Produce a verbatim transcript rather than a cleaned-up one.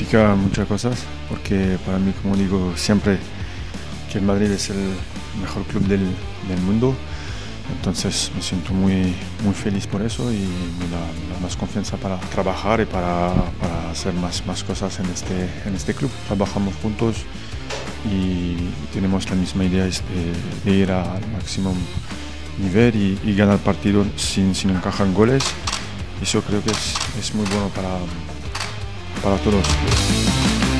significa muchas cosas, porque para mí, como digo siempre, que el Madrid es el mejor club del, del mundo. Entonces me siento muy, muy feliz por eso y me da, me da más confianza para trabajar y para, para hacer más, más cosas en este, en este club. Trabajamos juntos y tenemos la misma idea de, de ir al máximo nivel y, y ganar partidos sin, sin encajar goles. Eso creo que es, es muy bueno para, para todos.